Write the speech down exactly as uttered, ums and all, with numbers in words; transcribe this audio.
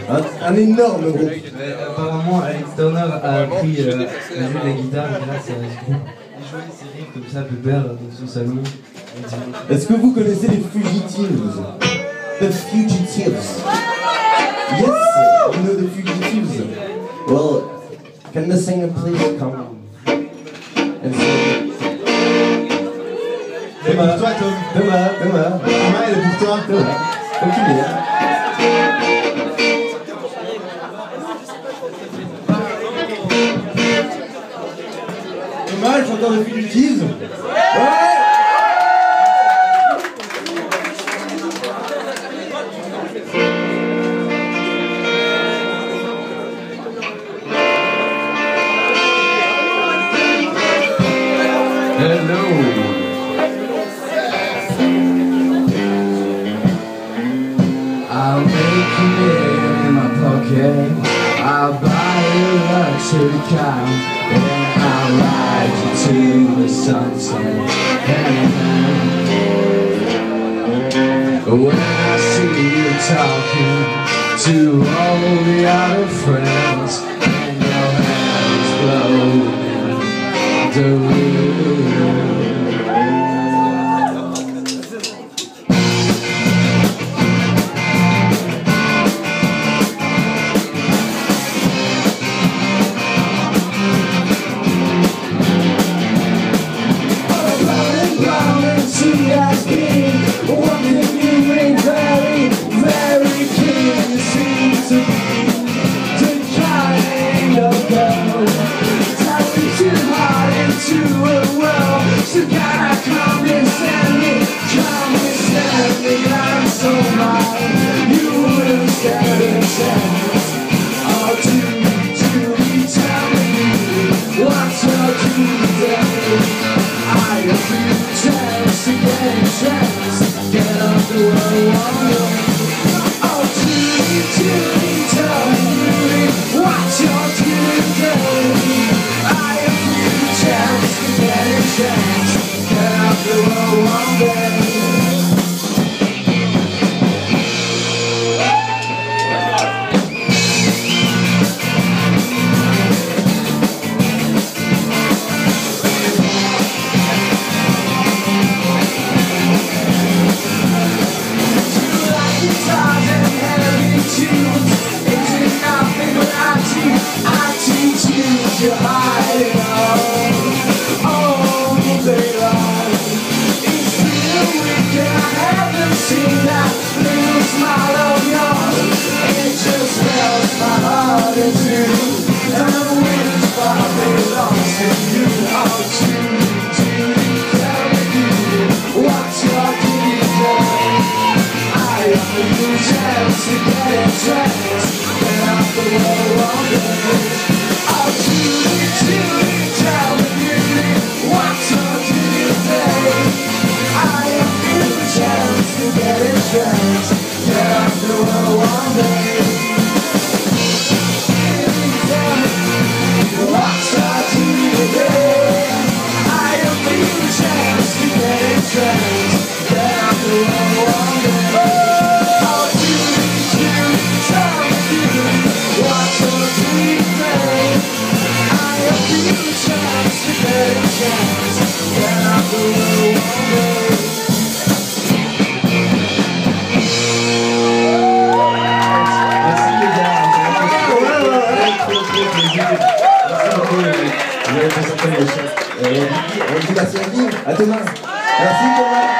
Un, un énorme groupe. Mais apparemment, Alex Turner a appris euh, à jouer de la guitare grâce à ce groupe. Il jouait ses riffs comme ça, Pépère, dans son salon. Est-ce que vous connaissez les Fugitives? The Fugitives. Yes, you know the Fugitives. Well, can the singer please come and sing? Elle est pour toi, Tom. Thomas, Thomas. Thomas, elle est pour toi. Thomas. Faut qu'il vienne. Thomas, le chanteur de Fugitives. Ouais. Hello. I'll make a million in my pocket. I'll buy a luxury car, and I'll ride you to the sunset. And when I see you talking to all the other friends, and your hands blowing the wind. On dit merci à qui? À Thomas. Merci Thomas.